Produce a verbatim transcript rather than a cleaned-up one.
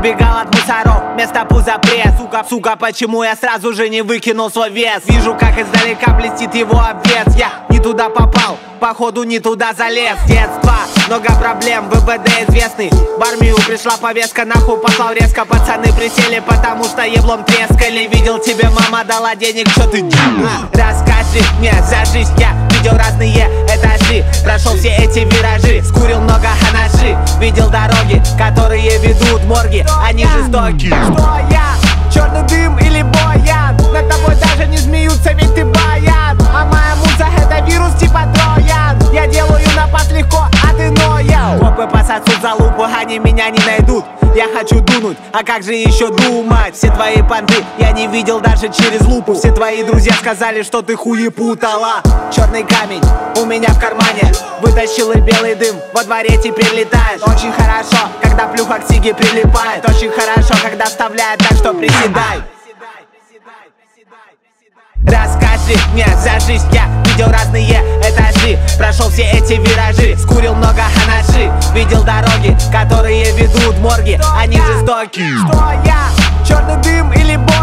убегал от мусоров, вместо пуза пресс. Сука, сука, почему я сразу же не выкинул свой вес? Вижу, как издалека блестит его обвес. Я не туда попал, походу не туда залез. Детство, много проблем, ВВД известный. В армию пришла повестка, нахуй послал резко. Пацаны присели, потому что еблом трескали. Видел, тебе мама дала денег, что ты делал? Расскажи мне за жизнь, я видел разные этажи, прошел все эти виражи, скурил много ханаши. Видел дороги, которые ведут в морги, они жестоки. Что я? Черный дым или боян? Над тобой даже не смеются, ведь ты баян. А моя муза это вирус типа троян. Я делаю напас легко, а ты ноял. Копы пососут за лупу, они меня не найдут. Я хочу дунуть, а как же еще думать? Все твои понты я не видел даже через лупу. Все твои друзья сказали, что ты хуепутала. Черный камень у меня в кармане, вытащил и белый дым, во дворе теперь летает. Очень хорошо, когда плюха к сиге прилипает. Очень хорошо, когда вставляет так, что приседай. Расскажи мне за жизнь, я видел разные этажи, прошел все эти виражи, скурил много ханаши. Видел дороги, которые ведут в морги, они жестоки. Что я? Черный дым или бой?